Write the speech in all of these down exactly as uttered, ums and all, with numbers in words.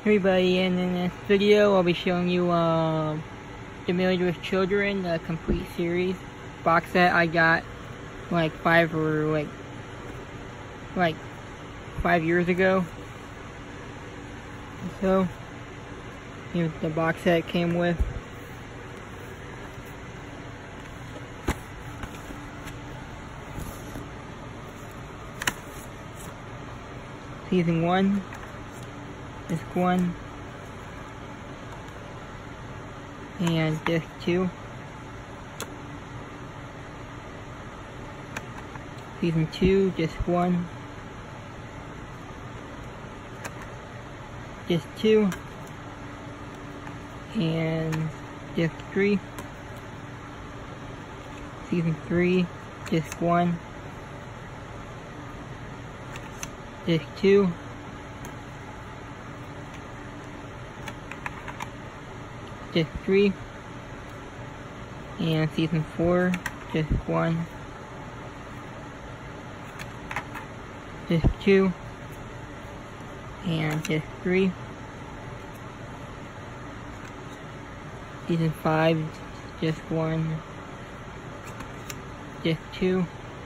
Everybody, and in this video I'll be showing you uh, the Married with Children, the complete series box set I got like five or like like five years ago. So here's the box set it came with. Season one, disc one, and disc two. Season two, disc one, disc two, and disc three. Season three, disc one, disc two, disc three, and season four, disc one, disc two, and disc three. Season five, disc one, disc two,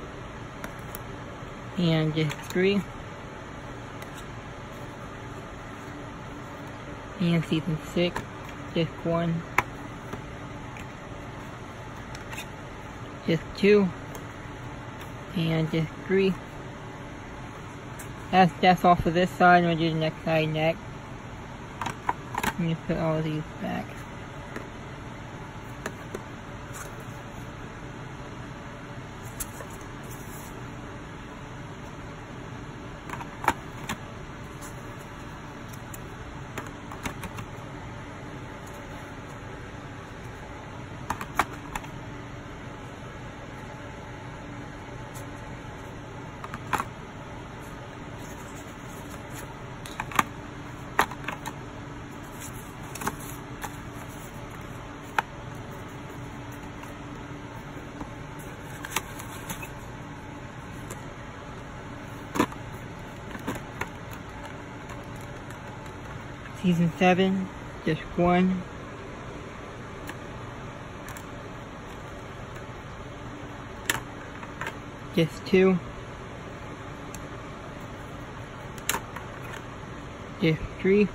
and disc three. And season six, disc one, disc two, and disc three. That's that's all for this side. I'm gonna do the next side next. I'm gonna put all of these back. Season seven, disc one, disc two, disc three,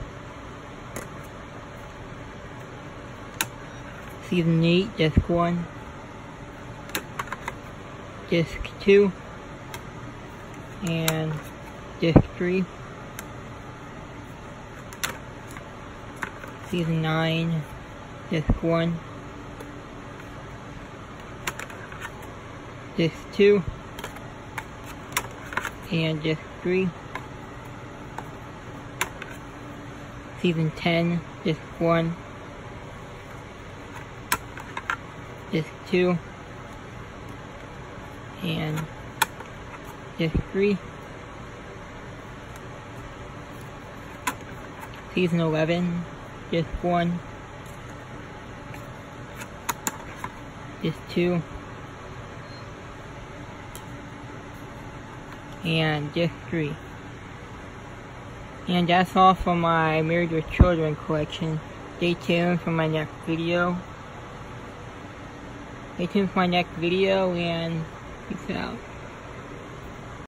season eight, disc one, disc two, and disc three. Season nine, disc one, disc two, and disc three. Season ten, disc one, disc two, and disc three. Season eleven, disc one, disc two, and disc three. And that's all for my Married with Children collection. Stay tuned for my next video. Stay tuned for my next video, and peace out.